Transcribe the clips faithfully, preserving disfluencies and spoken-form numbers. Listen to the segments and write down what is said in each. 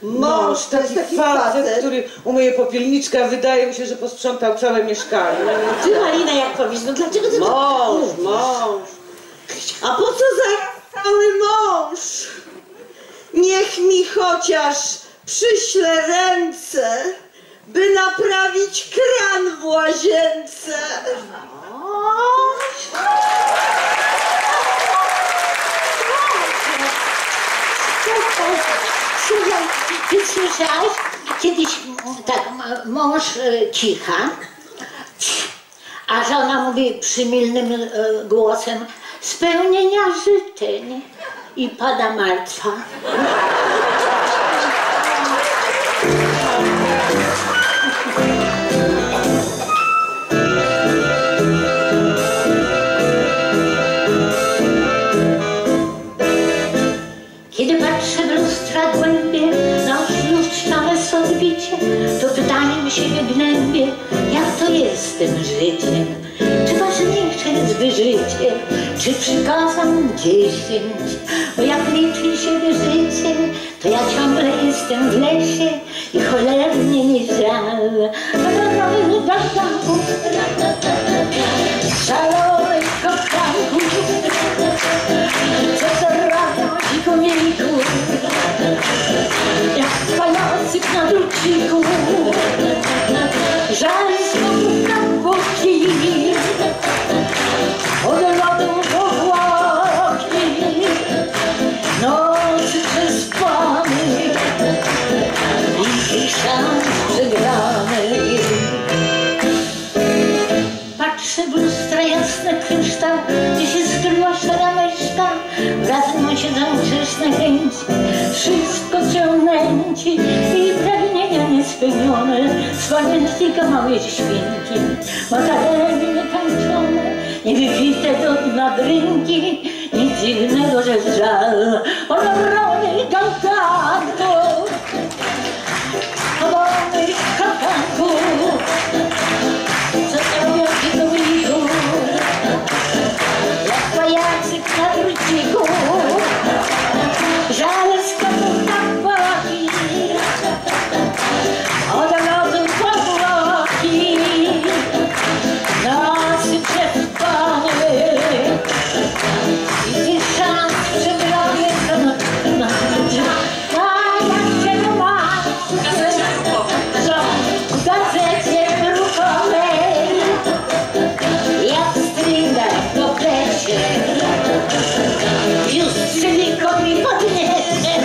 Mąż, to jest taki facet, który umyje popielniczkę, a wydaje mi się, że posprzątał całe mieszkanie. Ty, Malina, jak powiesz, no dlaczego ty... Mąż, mąż. A po co za cały mąż? Niech mi chociaż przyśle ręce, by naprawić kran w łazience. Słuchaj, ty słyszałeś? Kiedyś tak mąż cicha, a żona mówi przymilnym głosem spełnienia życzeń i pada martwa. Kiedy patrzę w lustra głębie na ośluszczone sodbicie, to pytanie mi się gnębie, jak to jest z tym życiem? Czy ważniejsze jest wyżycie, czy przykazam dziesięć? Bo jak liczy się wyżycie, to ja ciągle jestem w lesie i cholernie mi żal. Szalony kochanku, co to robią dzikomiejku, jak pajacyk na druciku, żal znowu na boki, od lodu do chłopi, nocy przespany i szans przegrany. Patrzę w lustra jasny kryształ, gdzie się skryła szara myszka, razem się zamczyszne chęci, wszystko cię nęci i pragnienia niespełnione, z pamiętnika małej świnki, makareny niekończone, niewypite do dna drinki, nic dziwnego, że żal, ona roli kantanku, wolny kantanku, co to robią w domiku, jak pajacyk na druciku, żal skąd tak płaki, od lodu po włoki, nocy przespane i szans przegrany, a jak cię masz, w gazecie ruchomej, jak stringa do plesie, już silikon mi podniesie,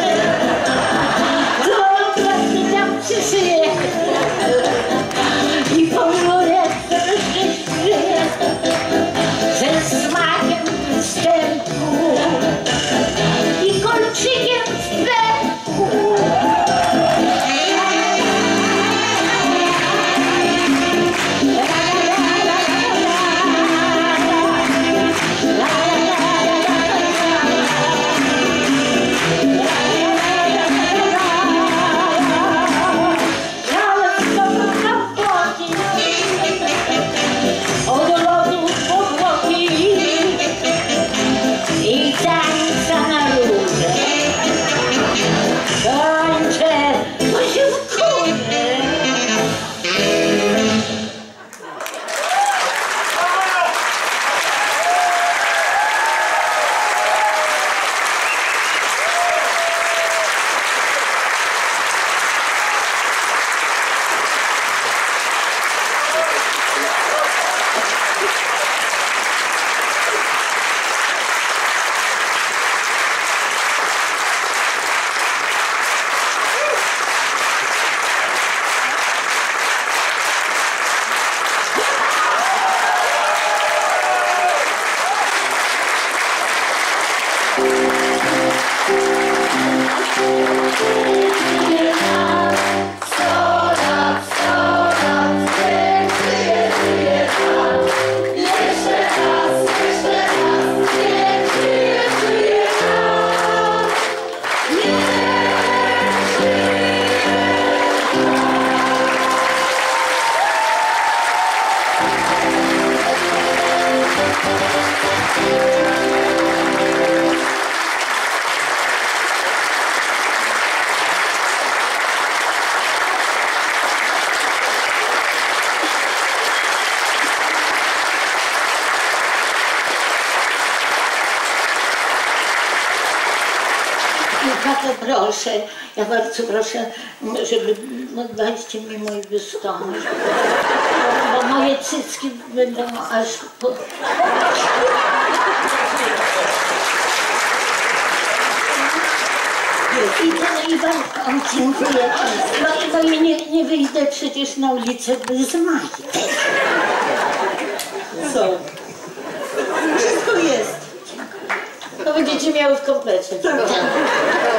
to klasy tam przyszyje i pomruje szyję, ze smakiem występu i kolczykiem w pęku. Tato, proszę, ja bardzo proszę, żeby no, dajcie mi mój biustonosz, bo, bo moje cycki będą aż po... I ten i bardzo dziękuję, bo, bo ja nie, nie wyjdę przecież na ulicę bez majtek. Co? Wszystko jest. To będziecie miały w komplecie. Tak.